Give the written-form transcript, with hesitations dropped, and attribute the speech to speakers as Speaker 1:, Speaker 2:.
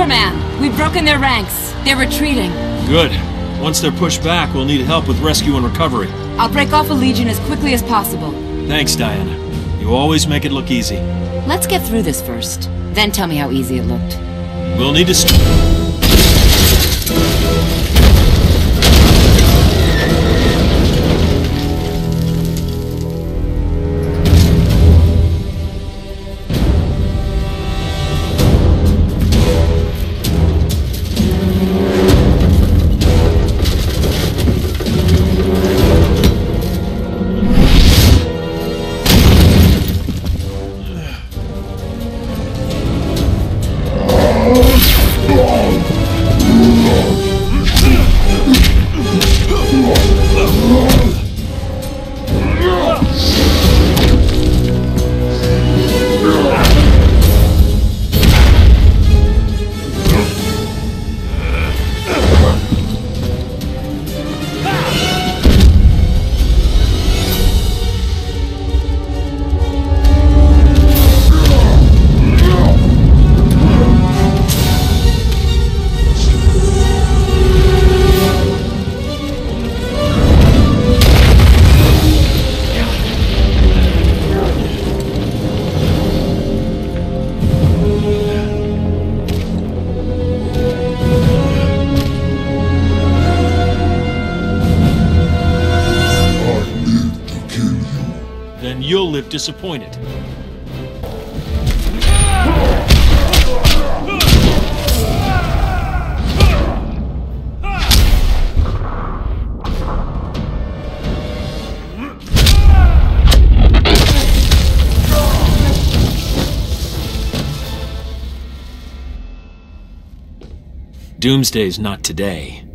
Speaker 1: Superman! We've broken their ranks. They're retreating.
Speaker 2: Good. Once they're pushed back, we'll need help with rescue and recovery.
Speaker 1: I'll break off a Legion as quickly as possible.
Speaker 2: Thanks, Diana. You always make it look easy.
Speaker 1: Let's get through this first. Then tell me how easy it looked.
Speaker 2: We'll need to then you'll live disappointed. Doomsday's not today.